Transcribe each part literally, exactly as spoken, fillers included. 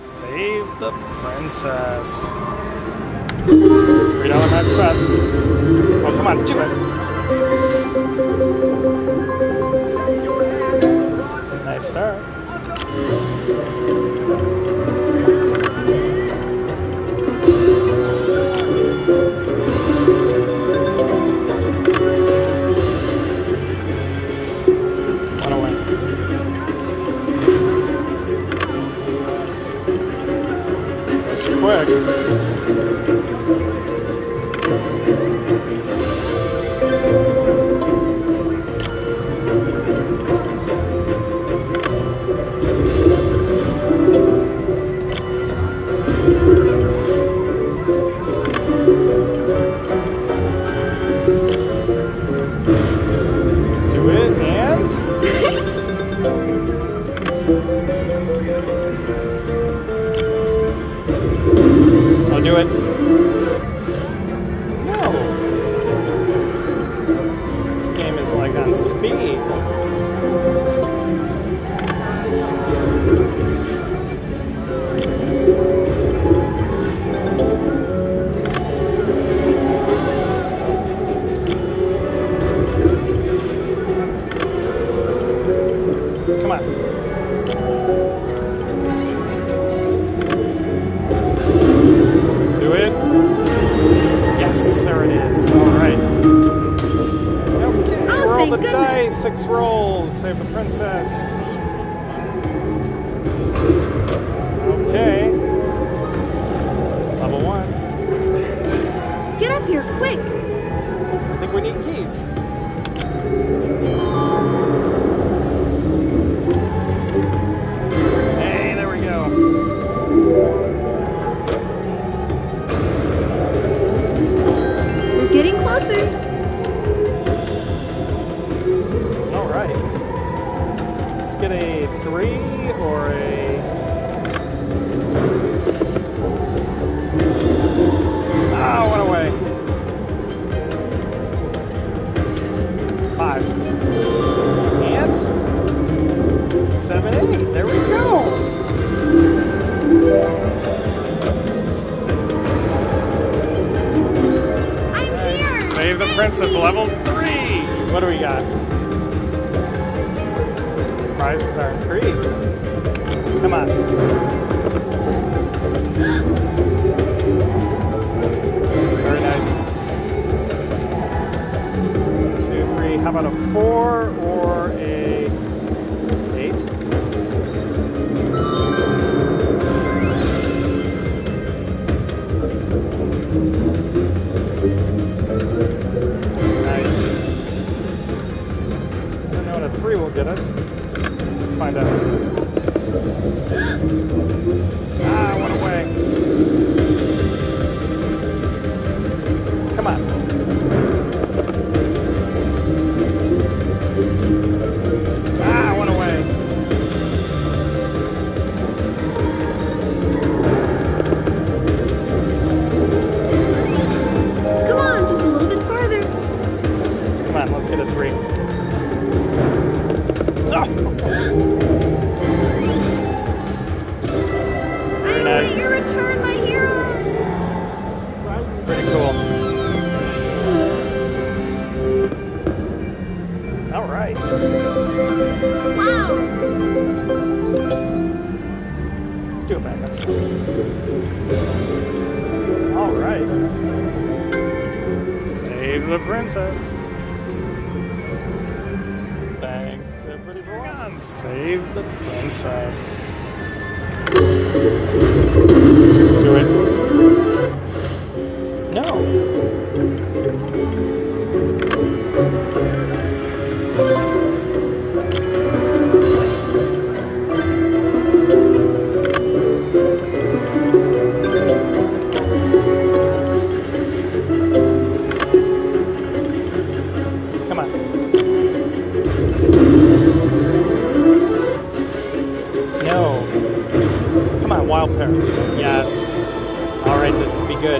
Save the princess. Three dollar max bet. Oh, come on, do it. Nice start. One away. That's quick. I'll do it. No. This game is like on speed. Come on. Do it. Yes, there it is. All right. Okay, Oh, roll thank the goodness. dice. Six rolls. Save the princess. Okay. Level one. Get up here, quick! I think we need keys. Hey, there we go. We're getting closer. All right. Let's get a three or a... Ah, one away. Five. And... Six, seven, eight. There we go. I'm here! Save the princess, level three. What do we got? Prizes are increased. Come on. Very nice. Two, three. How about a four or a eight? Nice. I don't know what a three will get us. Let's find out. Ah, one away. Come on. Ah, one away. Come on, just a little bit farther. Come on, let's get a three. Oh. I Nice. await your return, my hero! Pretty cool. All right. Wow! Let's do it back up. All right. Save the princess. Thanks, everyone. Save the princess. Do it. No. Come on. No. Come on, wild pear. Yes. All right, this could be good.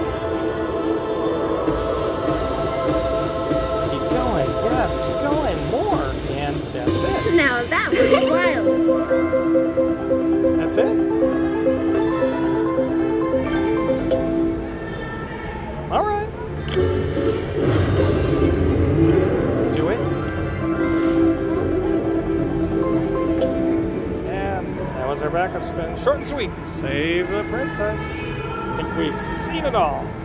Keep going. Yes, keep going. More. And that's it. Now that was wild. That's it. our backup spin. Short and sweet. Save the princess. I think we've seen it all.